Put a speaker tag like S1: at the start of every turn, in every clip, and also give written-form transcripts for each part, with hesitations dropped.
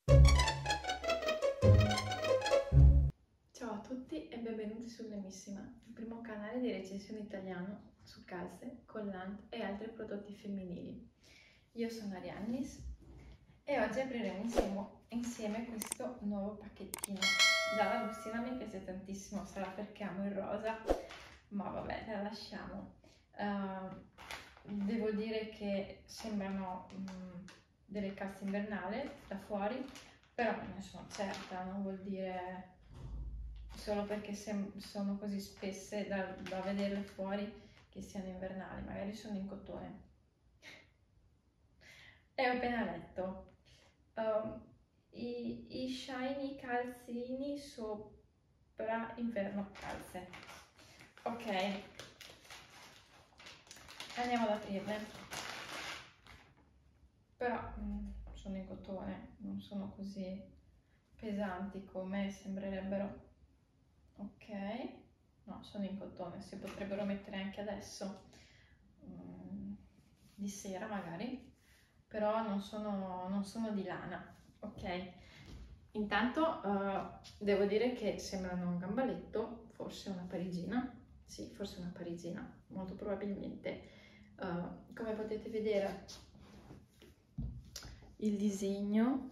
S1: Ciao a tutti e benvenuti su Lemissima, il primo canale di recensione italiano su calze, collant e altri prodotti femminili. Io sono Ariannis e oggi apriremo insieme questo nuovo pacchettino. Già la bustina mi piace tantissimo, sarà perché amo il rosa, ma vabbè, la lasciamo. Devo dire che sembrano delle calze invernali da fuori, però non ne sono certa, non vuol dire solo perché sono così spesse da vederle fuori che siano invernali, magari sono in cotone. E ho appena letto i shiny calzini sopra inverno calze. Ok, andiamo ad aprirle. Però sono in cotone, non sono così pesanti come sembrerebbero. Ok, no, sono in cotone, si potrebbero mettere anche adesso, di sera magari, però non sono di lana. Ok, intanto devo dire che sembrano un gambaletto, forse una parigina, sì, forse una parigina, molto probabilmente. Come potete vedere il disegno,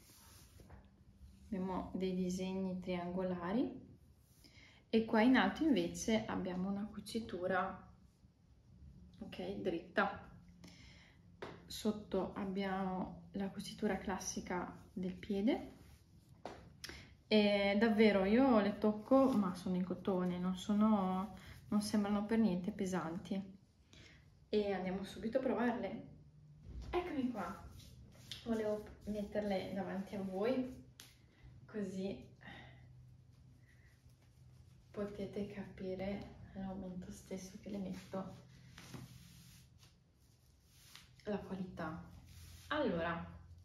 S1: abbiamo dei disegni triangolari e qua in alto invece abbiamo una cucitura, ok, dritta. Sotto abbiamo la cucitura classica del piede e davvero io le tocco ma sono in cotone, non sembrano per niente pesanti e andiamo subito a provarle. Eccomi qua, volevo metterle davanti a voi così potete capire al momento stesso che le metto la qualità. Allora,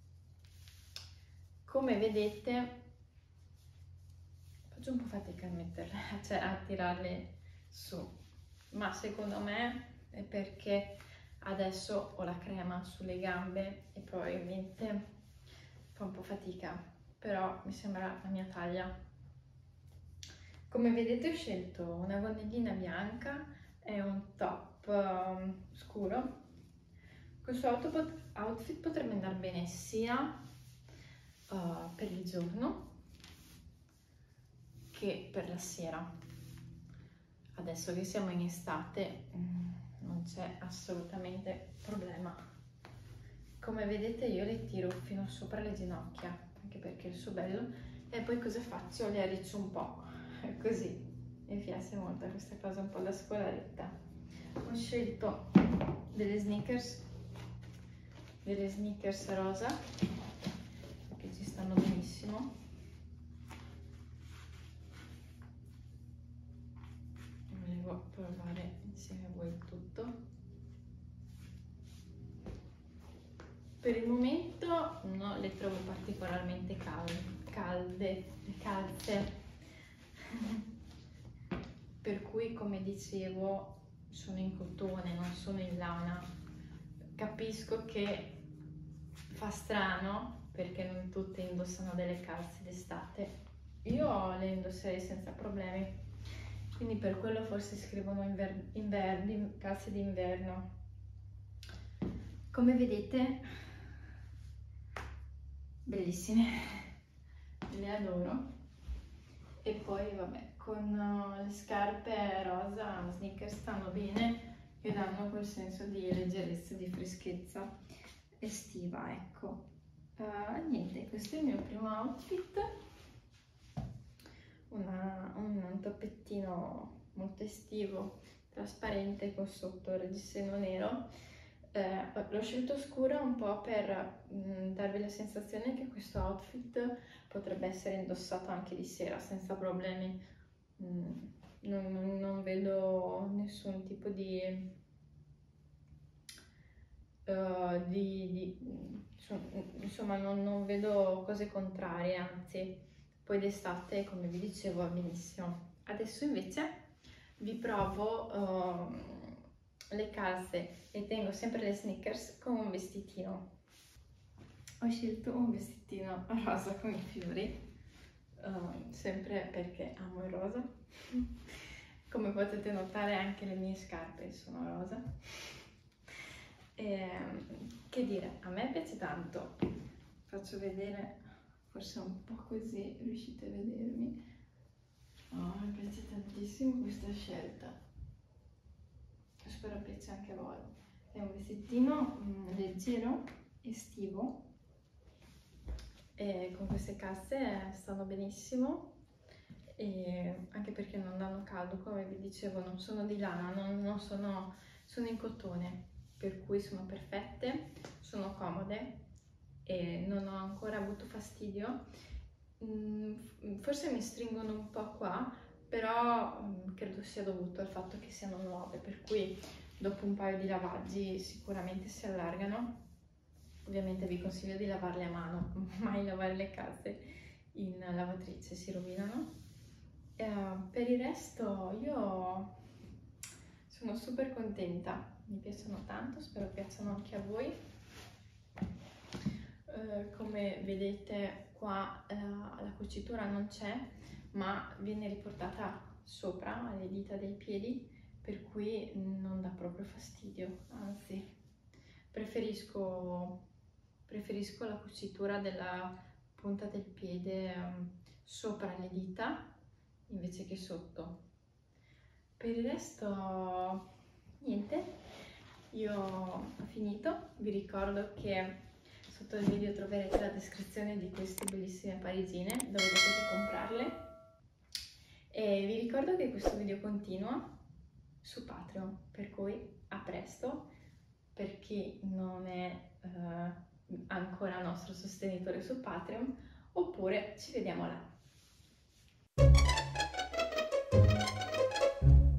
S1: come vedete faccio un po' fatica a metterle, cioè a tirarle su, ma secondo me è perché adesso ho la crema sulle gambe e probabilmente fa un po' fatica, però mi sembra la mia taglia. Come vedete ho scelto una gonnellina bianca e un top scuro. Questo outfit potrebbe andare bene sia per il giorno che per la sera. Adesso che siamo in estate non c'è assolutamente problema. Come vedete io le tiro fino sopra le ginocchia, anche perché è il suo bello, e poi cosa faccio? Le arriccio un po', così. Mi piace molto questa cosa un po' da scolaretta. Ho scelto delle sneakers rosa che ci stanno benissimo. Volevo provare insieme a voi il tutto. Per il momento non le trovo particolarmente calde le calze, per cui come dicevo sono in cotone, non sono in lana. Capisco che fa strano perché non tutte indossano delle calze d'estate, io le indosserei senza problemi, quindi per quello forse scrivono calze d'inverno. Come vedete, bellissime, le adoro. E poi vabbè, con le scarpe rosa, sneakers stanno bene e danno quel senso di leggerezza, di freschezza estiva, ecco. Niente, questo è il mio primo outfit, un toppettino molto estivo, trasparente con sotto il reggiseno nero. L'ho scelto scuro un po' per darvi la sensazione che questo outfit potrebbe essere indossato anche di sera senza problemi. Non vedo nessun tipo insomma non vedo cose contrarie, anzi poi d'estate come vi dicevo va benissimo. Adesso invece vi provo le calze e tengo sempre le sneakers con un vestitino. Ho scelto un vestitino rosa con i fiori, sempre perché amo il rosa. Come potete notare anche le mie scarpe sono rosa. Che dire, a me piace tanto. Faccio vedere, forse un po' così riuscite a vedermi. Oh, mi piace tantissimo questa scelta. Spero piace anche a voi. È un vestitino leggero, estivo, e con queste casse stanno benissimo, e anche perché non danno caldo, come vi dicevo non sono di lana, sono in cotone, per cui sono perfette, sono comode e non ho ancora avuto fastidio. Forse mi stringono un po' qua, però credo sia dovuto al fatto che siano nuove, per cui dopo un paio di lavaggi sicuramente si allargano. Ovviamente vi consiglio di lavarle a mano, mai lavare le calze in lavatrice, si rovinano. Per il resto io sono super contenta, mi piacciono tanto, spero piacciono anche a voi. Come vedete qua la cucitura non c'è, ma viene riportata sopra alle dita dei piedi, per cui non dà proprio fastidio, anzi preferisco la cucitura della punta del piede sopra le dita invece che sotto. Per il resto niente, io ho finito. Vi ricordo che sotto il video troverete la descrizione di queste bellissime parisine dove potete comprarle, e vi ricordo che questo video continua su Patreon, per cui a presto. Per chi non è ancora nostro sostenitore su Patreon, oppure ci vediamo là.